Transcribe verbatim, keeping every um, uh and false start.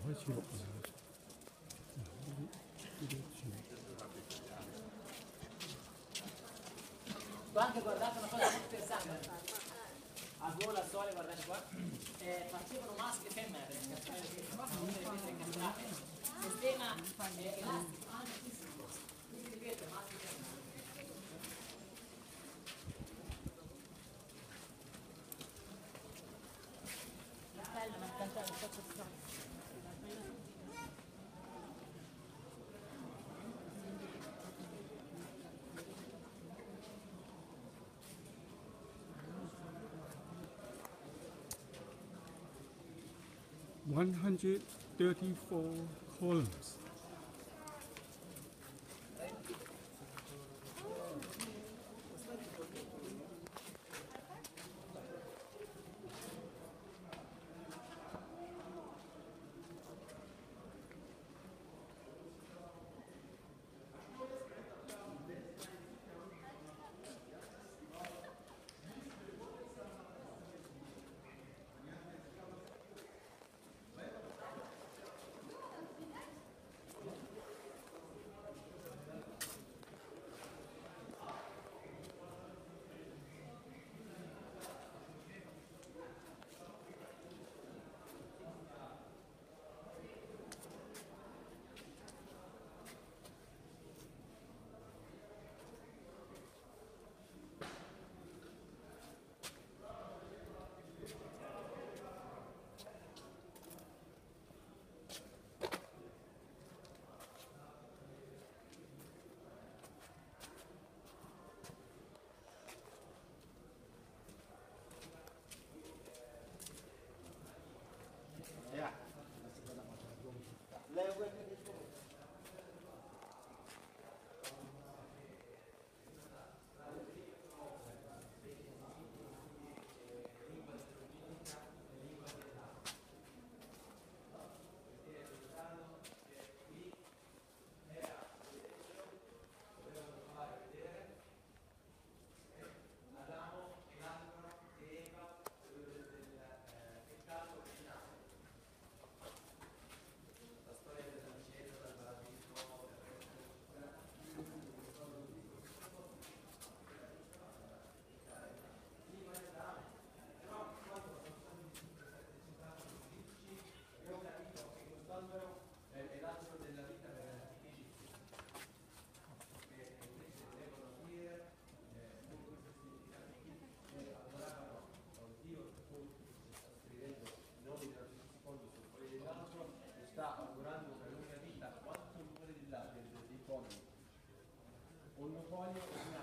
Sto anche guardando una cosa molto interessante. A gola, al sole, guardate qua. Eh, facevano maschi e femmine per il castello di questa cosa, tutte le pietre incastrate. Sistema eh, elastico, altissimo. Tutte le pietre, maschi e femmine. Castello, ma il cancello, faccio strano. one hundred thirty-four columns. Un foglio